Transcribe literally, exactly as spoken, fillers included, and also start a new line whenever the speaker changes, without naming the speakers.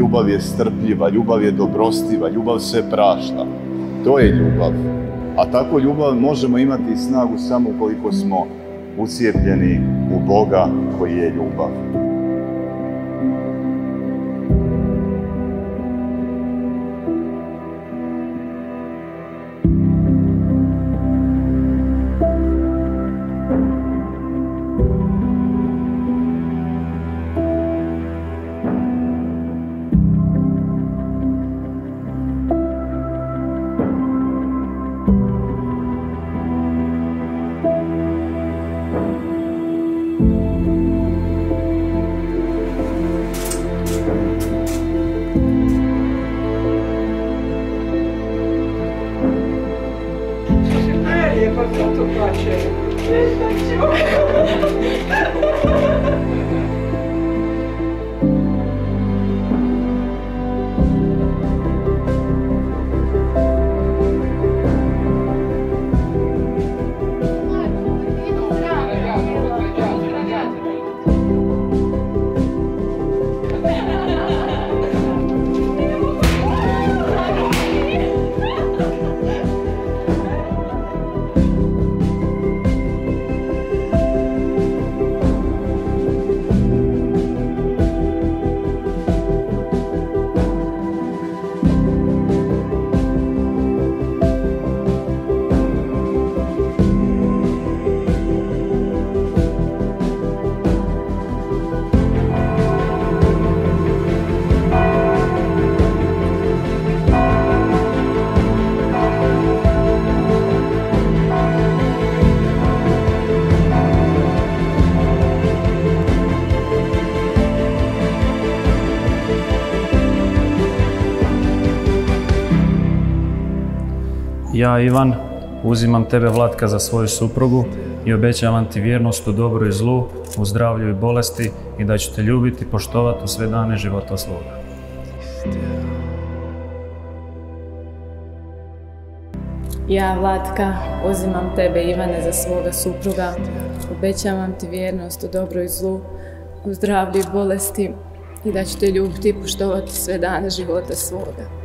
ljubav je strpljiva, ljubav je dobrostiva, ljubav sve prašta. To je ljubav. A takvu ljubav možemo imati snagu samo ukoliko smo ucijepljeni u Boga koji je ljubav.
Lijepo foto plaće.
Ja, Ivan, uzimam tebe, Vlatka, za svoju suprugu i obećavam ti vjernost u dobru i zlu, u zdravlju i bolesti i da ću te ljubiti i poštovati u sve dane života svoga.
Ja, Vlatka, uzimam tebe, Ivane, za svoga supruga, obećavam ti vjernost u dobru i zlu, u zdravlju i bolesti i da ću te ljubiti i poštovati sve dane života svoga.